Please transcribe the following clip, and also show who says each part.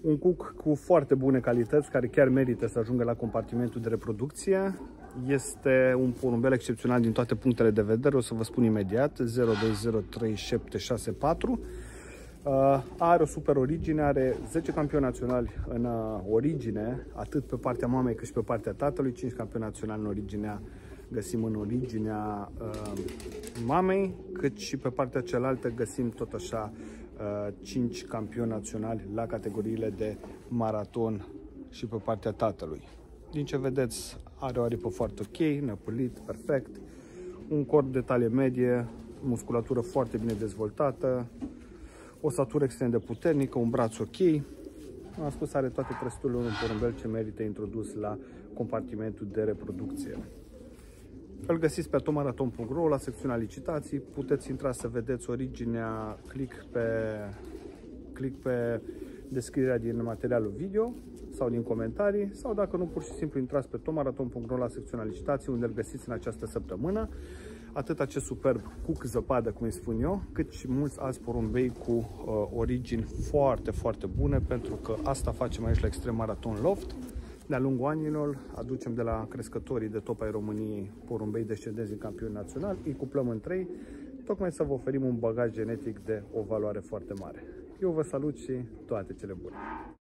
Speaker 1: Un cuc cu foarte bune calități, care chiar merită să ajungă la compartimentul de reproducție. Este un porumbel excepțional din toate punctele de vedere, o să vă spun imediat, 02036764. Are o super origine, are 10 campioni naționali în origine, atât pe partea mamei cât și pe partea tatălui, 5 campioni naționali în originea, găsim în originea mamei, cât și pe partea cealaltă găsim tot așa 5 campioni naționali la categoriile de maraton și pe partea tatălui. Din ce vedeți, are o aripă foarte ok, nepălit, perfect, un corp de talie medie, musculatură foarte bine dezvoltată, o statură extrem de puternică, un braț ok. Am spus, are toate trăsăturile unui porumbel ce merită introdus la compartimentul de reproducție. Îl găsiți pe tomaraton.ro la secțiunea licitații, puteți intra să vedeți originea, click pe descrierea din materialul video sau din comentarii, sau dacă nu, pur și simplu intrați pe tomaraton.ro la secțiunea licitații, unde îl găsiți în această săptămână. Atât acest superb cuc zăpadă, cum îi spun eu, cât și mulți alți porumbei cu origini foarte, foarte bune, pentru că asta facem aici la Extreme Marathon Loft. De-a lungul anilor aducem de la crescătorii de top ai României porumbei descendenți din campioni naționali, îi cuplăm în 3, tocmai să vă oferim un bagaj genetic de o valoare foarte mare. Eu vă salut și toate cele bune!